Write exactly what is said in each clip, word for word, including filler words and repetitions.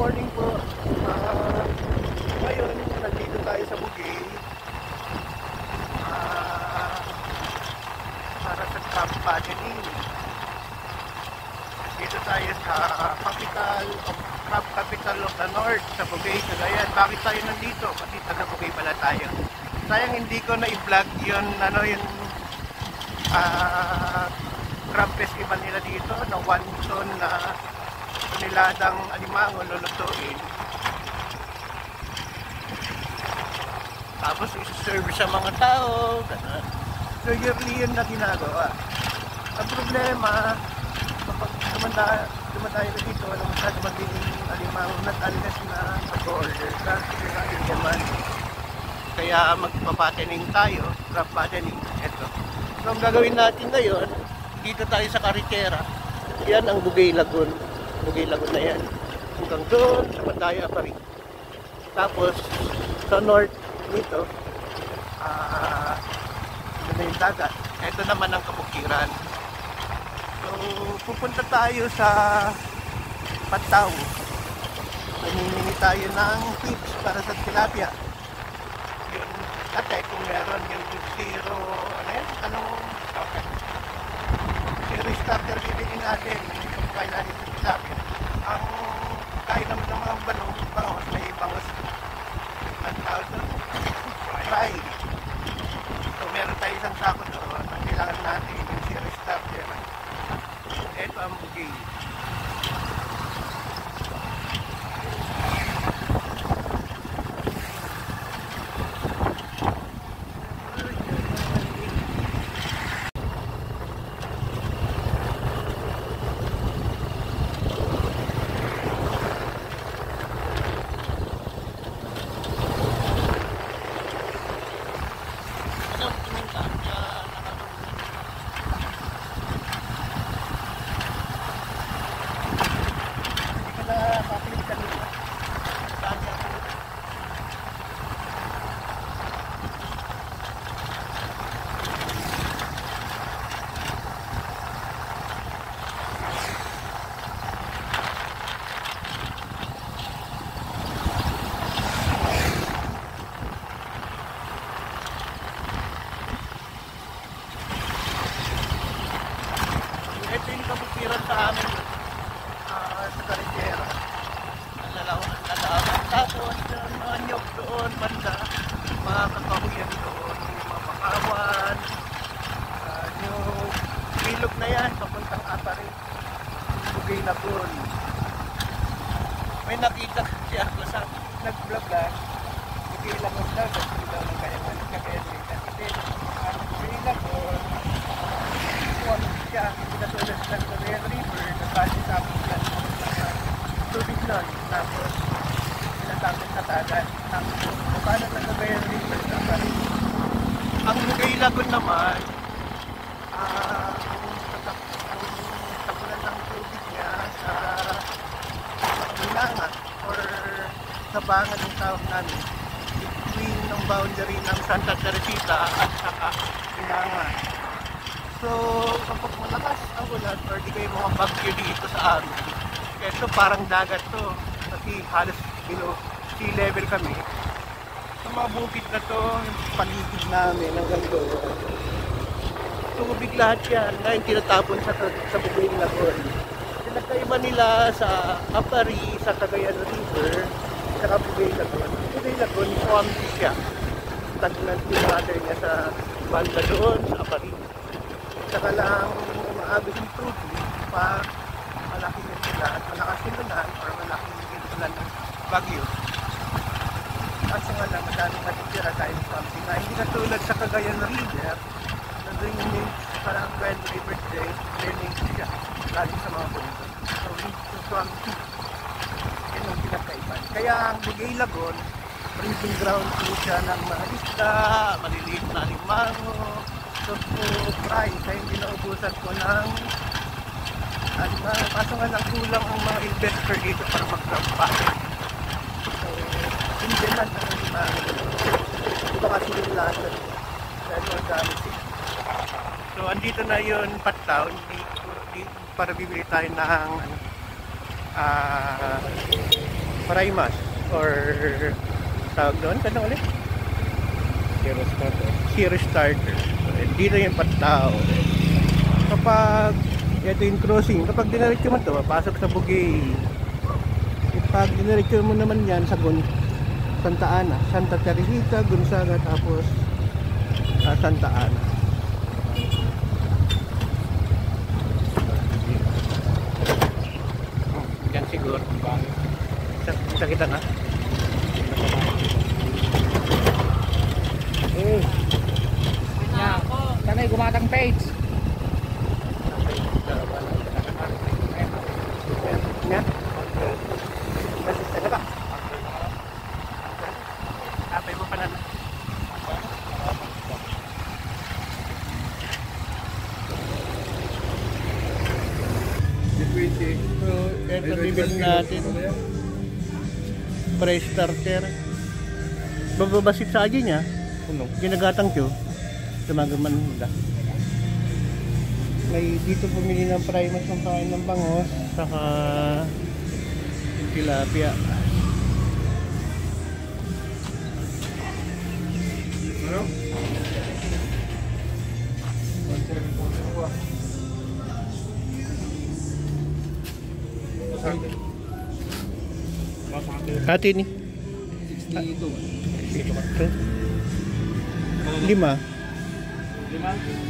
morning po. Uh, ngayon, nandito tayo sa Bugey. Uh, para sa crab fattening. Dito tayo sa capital of crab capital of the North, sa Bugey, Cagayan. Bakit tayo nandito? Kasi taga Bugey pala tayo. Sayang hindi ko na i-vlog yun, ano yun, uh, crab festival nila dito, na one ton na niladang alimango lulutuin. Tapos isi-serve sa mga tao, gano'n. So yearly yun na ginagawa. Ang problema, kapag dumadayo na dito, wala masyado maging alimango na talas na mag-order. Kasi kaya naman. Kaya magpapatening tayo, crab fattening. Ito. So ang gagawin natin ngayon, dito tayo sa Carretera. Yan ang Bugey Lagoon. Bugey Lagoon na yan. Hanggang doon sa Mandaya pa rin. Tapos sa north dito, ah, uh, na yung dagat. Ito naman ang kabukiran. So pupunta tayo sa Pataw. Namimili tayo ng tips para sa tilapia. Yun, ate, kung meron yung zero, ano yan? Anong okay. Zero starter bibigyan natin. Kaya natin sa tilapia. Ang kaya naman ng mga balong, bangos, may bangos. Ang tawag doon, fry. So meron tayo isang sako doon. Ang kailangan natin yung zero starter. Ito ang Bugey. Ito yung kabukiran sa amin uh, sa Carretera. Ang lalawan, ang lalawan. Tapos yung mga nyog doon, banda, mga kakahuyan doon, mga makawan, uh, yung ilog na yan, papuntang Apari, Bugey Lagoon. May nakita siya ako sa nag-vlog lang, Bugey Lagoon lang, kasi daw ng kayaman, kakayan dito. Kasi ang Bugey Lagoon, siya, pinatulad ng Cagayan River, nabali sa amin yan, tubig nun, tapos pinatapos sa tagat, tapos paano sa Cagayan River, nabali. Ang Bugey Lagoon naman, ah, ang tapunan ng tubig niya sa Minanga, or sa bangan ng tawag namin, between ng boundary ng Santa Teresita at saka Minanga. So, kapag malakas ang ulan or di kayo mga bagyo dito sa amin, ito parang dagat to kasi halos below sea level kami. Sa mga bukid na to, yung paligid namin hanggang doon, tubig lahat yan na yung tinatapon sa, sa Bugey Lagoon. Pinagkaiba nila sa Apari, sa Cagayan River, sa Bugey Lagoon. Bugey Lagoon, swampy siya. Stagnant yung water niya sa banda doon, sa Apari. Saka lang umaagos yung tubig pa malaki yung sila at malakas yung ulan or malaki yung ulan ng bagyo. Kaso nga lang, madaming matitira tayo something na hindi katulad sa Cagayan River na doon yung parang twelve River Day, learning siya lagi sa mga bundok. So, so swampy. Yan ang pinagkaiban. Kaya ang Bugey Lagoon, breeding ground po siya ng mga isda, maliliit na alimango, so po fry, kaya hindi naubusan ko ng alimango. Kaso nga lang kulang ang mga investor dito para mag-crab fattening. So, hindi man ang alimango. Ito kasi yung lasa. Dahil organic. So, andito na yun, Pataw, para bibili tayo ng ano, ah, Primas or tawag doon, ano ulit? Zero starter. Zero starter. Dito yung patao. Kapag ito yung crossing, kapag diniretso mo ito, pasok sa Bugay. Kapag diniretso mo naman yan sa Gon, Santa Ana, Santa Teresita, Gonzaga, tapos uh, Santa Ana. Yan siguro. Kita kita nga. Eh. Ya, tanay gumatang page. Ya. Ano ba? Tapay mo pa na. So, ito bibili natin. Price starter. Bababasit sa akin niya. Puno. Ginagatang ko. Tumagaman muna. May dito pumili ng primas ng kain ng bangos. Saka tilapia. Ano? Hati ni. sixty-two. Lima. Lima?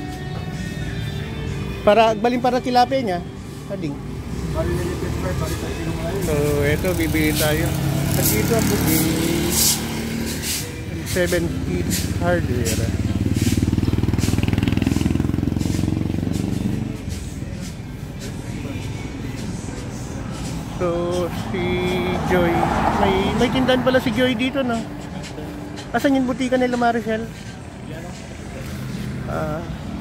Para agbalin para tilapia niya. Ading. Bali na yung pepper, bali sa sinungaling. So, eto bibili tayo. At dito ang booking seven feet hardware. So, si Joy, may may tindahan pala si Joy dito, no? Asan yung butika nila, Maricel? Ah.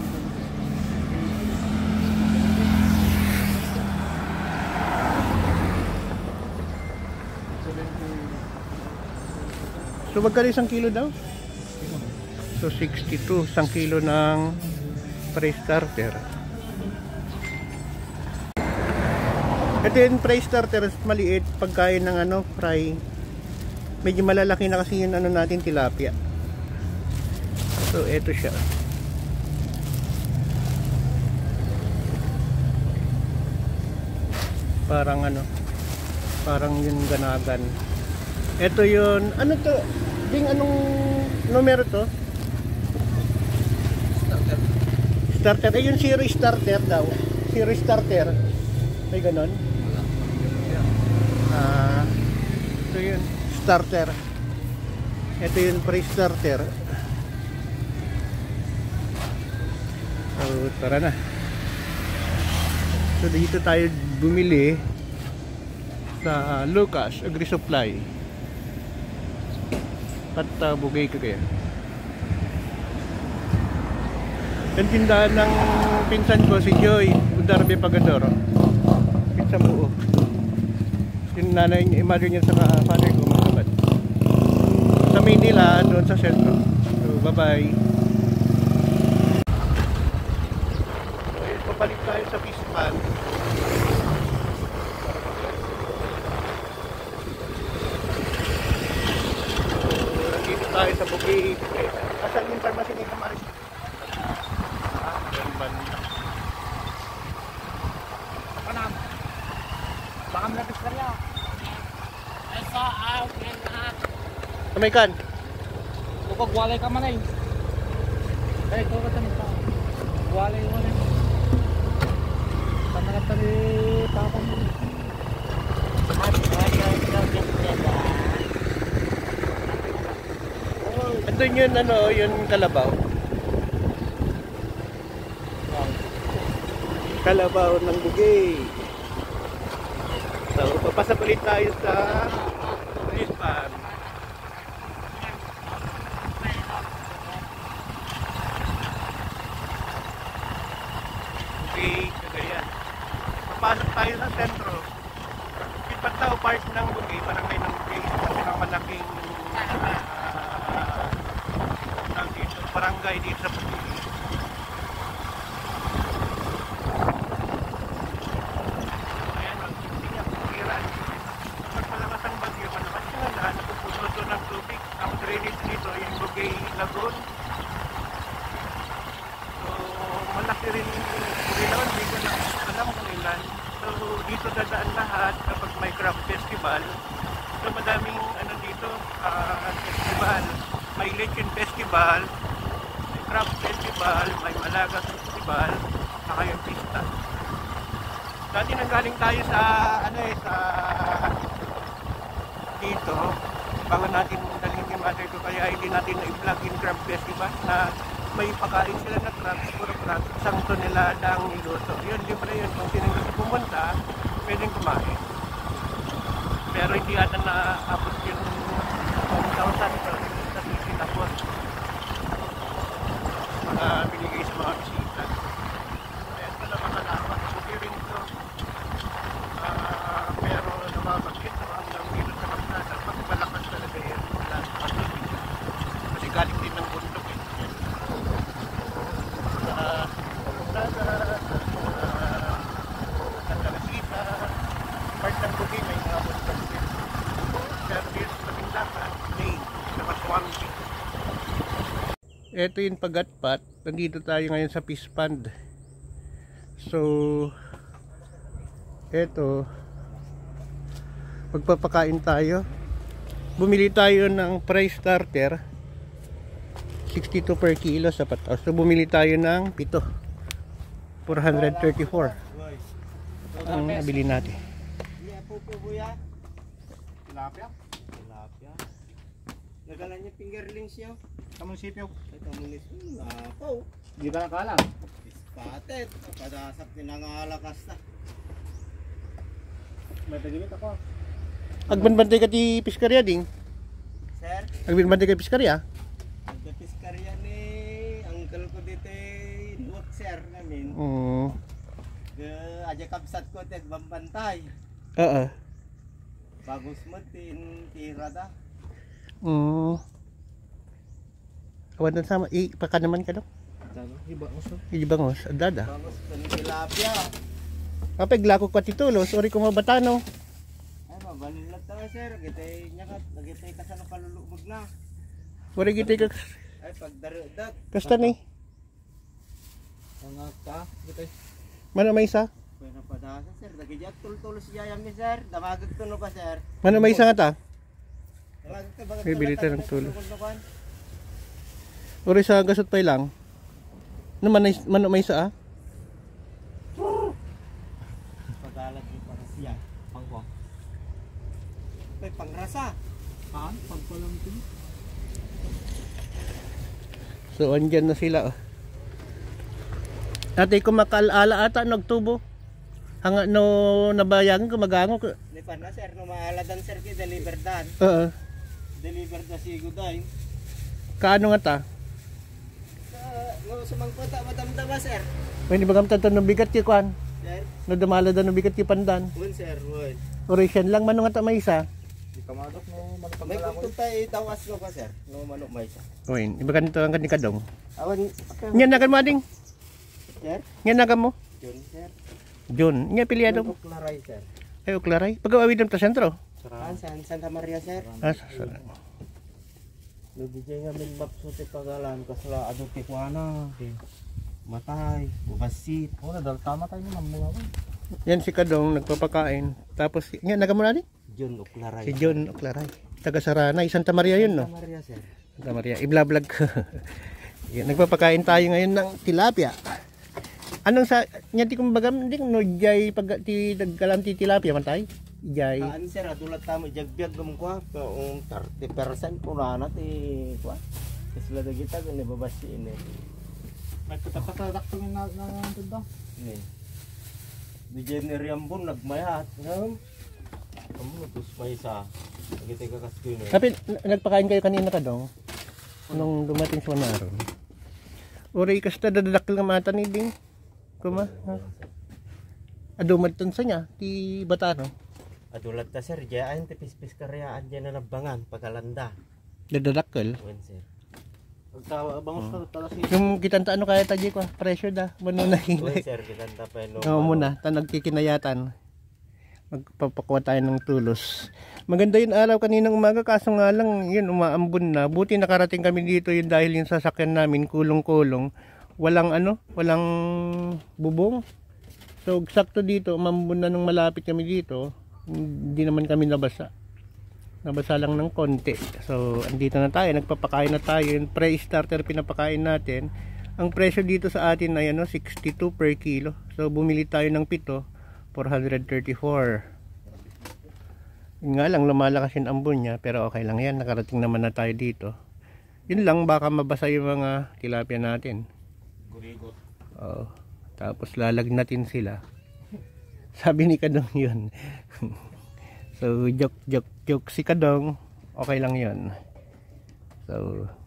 So, magkano isang kilo daw? So, sixty-two, isang kilo ng price starter. Ito yung price starter, maliit, pagkain ng ano, fry. Medyo malalaki na kasi yung ano natin, tilapia. So, ito siya. Parang ano, parang yung ganagan. Ito yun, ano to? Ding, anong numero to? Starter. Starter, eh yung zero starter daw. Zero starter. May ganon? Ah, ito yun, starter. Ito yung pre-starter. So, tara na. So, dito tayo bumili sa Lucas Agri Supply. At uh, Bugay ka kaya. Yung tindahan ng pinsan ko, si Joy Udarbe Pagador. Pinsan buo. Yung nanay niya, mother niya sa father ko, magkabat. Sa Manila, doon sa sentro. So, bye-bye. So, papalit tayo sa fish pan. So, dito tayo sa Bugay. Asan yung pharmacy ni Kamaris? Ah, yung banda. Panam. Baka malapis ka niya. I saw out and out. Kamay-kan. Bukag walay ka man ay. Ay, ito ka tanong pa. Walay, walay. Tanang tali tapang mo. Andun yun, ano, yun kalabaw. Kalabaw ng Bugay. So, papasok ulit tayo sa fish pan. Bugay, Cagayan. Papasok tayo sa sentro. Ipataw part ng Bugay, parang kayo ng Bugay. Kasi ng malaking uh, dito, barangay dito sa Bugay. Ayan, hindi niya pagkiran. Pag malakas ang bagyo, crab festival. So madaming ano dito, uh, festival. May lechon festival, may crab festival, may Malagas festival, saka yung pista. Dati nanggaling tayo sa ano eh, sa dito, bago natin dalhin yung mother ko, kaya hindi natin na-vlog yung crab festival na may pakain sila na crab, puro crab, isang tonelada ang niluto. Yun, libre yun. Kung sino gusto pumunta, pwedeng kumain. Pero hindi ata na tapos yung one thousand kasi sinapos mga binigay sa mga bisita. Kaya ito na mga lapat. Buti rin ito. Uh, pero namamagkit na hanggang dito sa magnasan. Pag malakas talaga yun. Wala sa pagkakit. Kasi galing din ng bundok eh. Uh, Nasa uh, Santa Rosita, part ng Bugi may mga bundok din. Pero dito sa Pindapan, Maine, sa Maswampi. Ito yung Pagatpat. Nandito tayo ngayon sa fish pond. So, ito, magpapakain tayo. Bumili tayo ng price starter. sixty-two per kilo sa pataw. So bumili tayo ng pito. four thirty-four. Ang nabili natin. Tilapia? Tilapia. Nagalan niya fingerlings niya. Kamunisipyo? Ito munisipyo. Apo. Di ba nakalam? Ispatet. Padasap din ang alakas na. May tagimit ako. Agbanbantay ka ti piskarya ding. Sir, Agbanbantay ka piskarya. nagkapiskarya ni uncle ko dito luwag sir namin. Oo. Uh, aja kapsat ko tet bambantay. Oo. Bagus mo tin tirada. Oo. Awan na sama. Eh, paka naman ka daw. Iba mo so. Ibangos. Adada. Bagus tin tilapia. Kapaglako ka titulo. Sorry kung mabatano. Ay mabalin lang tayo sir. Gitay niya ka. Gitay ka sa nakalulubog na. Sorry kita ka. Ay pagdarudat. Kasta ni. Ang ka. Gitay. Mana may isa? Pwede padasa sir. Dagijat tul-tul siya yami sir. Damagag tuno pa sir. Mana may isa nga ta? Damagag ka bagat Bibili tayo ng tulo. tulo. Uri sa gasot pa lang. Ano man man may isa ah? Pagalat ni para siya. Pangko. May pangrasa. Paan? Pagpalang ito. So andyan na sila oh. Ate ko makaalala ata nagtubo. Hanga no nabayagan ko magango ko. Ni pa na sir no maaladan sir ki deliver dan. Oo. Deliver da sigo dain. Kaano nga ta? No sumangkota madamdama sir. Pwede ba gamtan to no bigat ti kwan? Sir. No dumala da no bigat ti pandan. Un sir, un. Uri siyan lang mano nga ta may isa. Di ka madok mo May manipagdala ko. kuntong tayo tawas no pa sir. No manok may isa. Oy, iba ganito ang kanika dong. Awan. Nya nagan mo ading. Sir. Nya nagan mo. Jun sir. John, nya piliado mo. Klaray sir. Ay oklaray. Pag-awid ng ta sentro. Saan San Santa Maria sir. Ah, sa sa. No di nga min mapso ti pagalan kasla adu ti kuana. Matay, bubasit. Oo, nadal tama tayo naman mga ko. Yan si Kadong nagpapakain. Tapos nya nagan mo na din. Jun Oklaray. Si John Oklaray. Taga Saranay, Santa Maria yun no. Santa Maria sir. Santa Maria, i-vlog ko. Yan, nagpapakain tayo ngayon ng tilapia. Anong sa, nya ti kumbagam, hindi no, jay, pag ti, nagkalam ti tilapia man tayo. Jay. Kaan sir, adulat tamo jagbiag gum kwa, kung thirty percent pula na ti kwa. Kasla da kita gani babasi ini. May patapatak ko na na tinda. Ni. Di Jeneriambon nagmayat. Ngam. Kamu tus paisa. Kita ka kaskin ni. Tapi, n- nagpakain kayo kanina Kadong. Nung dumating sa Manaron. Uri, kasta dadadakil nga mata ni Ding. Kuma, ha? Adumadton sa niya, ti Batano. Adulat ta sir, jaan ti pispis karyaan diyan na nabangan pagkalanda. Dadadakil. Wen sir. Pagtawa bangos ka tala si Yung kitanta ano kaya taji ko, presyo da. Mano na Wen hinay. sir, kita tapay no. Oo muna, ta nagkikinayatan. Magpapakuha tayo ng tulos. Maganda yung araw kaninang umaga, kaso nga lang, yun, umaambon na. Buti nakarating kami dito yun dahil yung sasakyan namin, kulong-kulong. Walang ano, walang bubong. So, sakto dito, umambon na nung malapit kami dito. Hindi naman kami nabasa. Nabasa lang ng konti. So, andito na tayo. Nagpapakain na tayo. Yung pre-starter pinapakain natin. Ang presyo dito sa atin ay ano, sixty-two per kilo. So, bumili tayo ng pito, four hundred thirty-four. Yun nga lang, lumalakas yung ambon niya. Pero okay lang yan. Nakarating naman na tayo dito. Yun lang, baka mabasa yung mga tilapia natin. Gurigot. Oo. Tapos lalagnatin sila. Sabi ni Kadong yun. So, joke, joke, joke si Kadong. Okay lang yun. So,